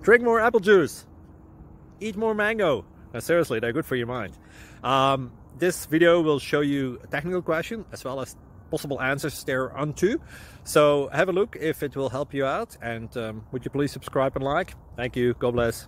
Drink more apple juice. Eat more mango. No, seriously, they're good for your mind. This video will show you a technical question as well as possible answers thereunto. So have a look if it will help you out, and would you please subscribe and like? Thank you. God bless.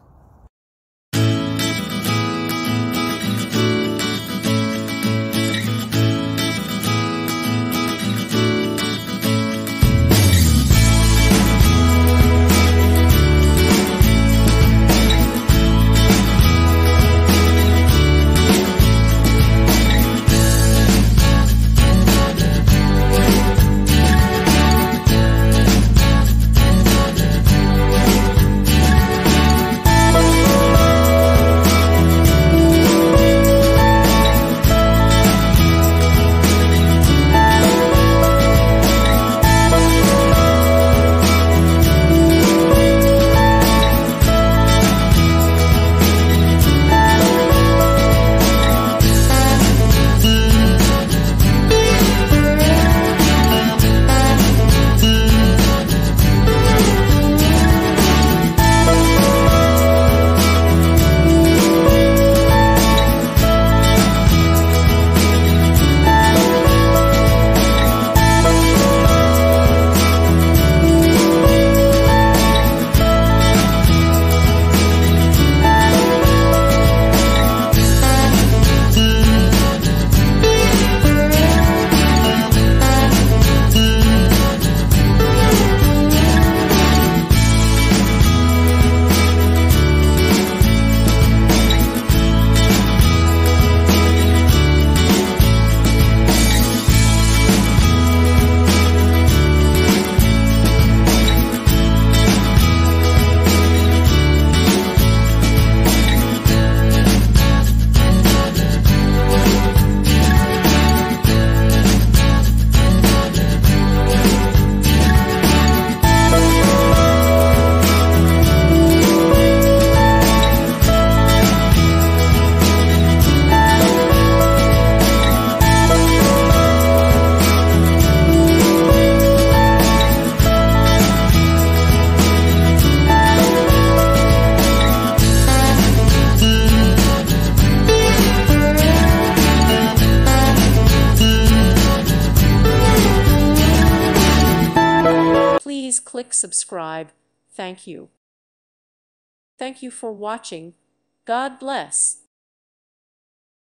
Please click subscribe. Thank you. Thank you for watching. God bless.